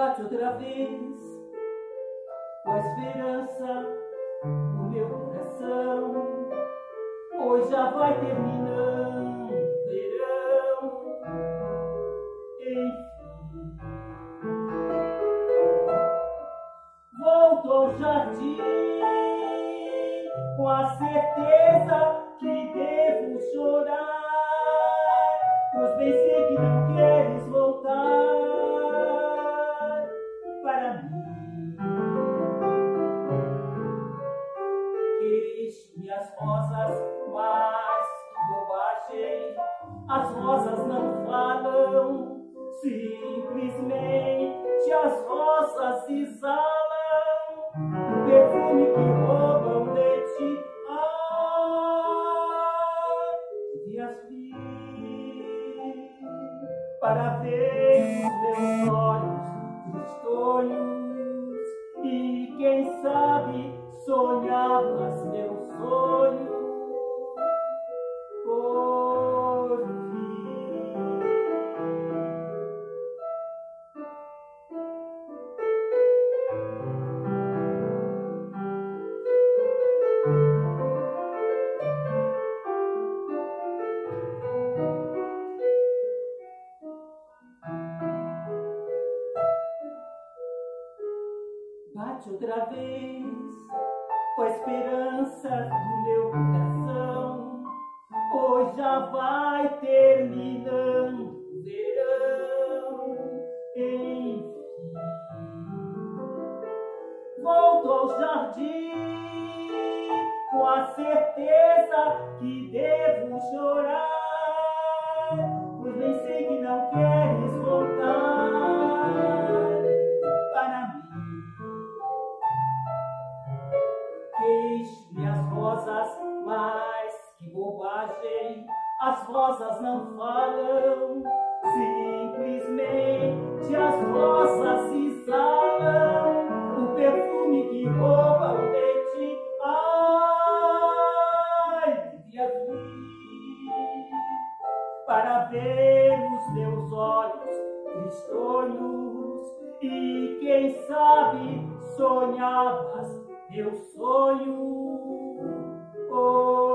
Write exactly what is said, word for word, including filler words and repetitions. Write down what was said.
Bate outra vez com a esperança no meu coração. Hoje já vai terminando o verão, enfim. Volto ao jardim com a certeza que devo chorar, pois bem sei que não queres voltar para mim. Queixo-me as rosas, mas que bobagem, as rosas não falam, simplesmente as rosas exalam o perfume que roubam de ti. Ah, devias vir para ver os meus olhos tristonhos e quem sabe sonhavas meu sonho por fim. Bate outra vez com a esperança do meu coração. Hoje já vai terminando o verão, enfim. Volto ao jardim com a certeza que devo chorar, pois bem sei que não queres voltar para mim. Queixo-me as rosas, mas que bobagem, as rosas não falam, simplesmente as rosas exalam o perfume que roubam de ti. Ai, devia vir para ver os meus olhos tristonhos e quem sabe sonhavas meu sonho. Oh.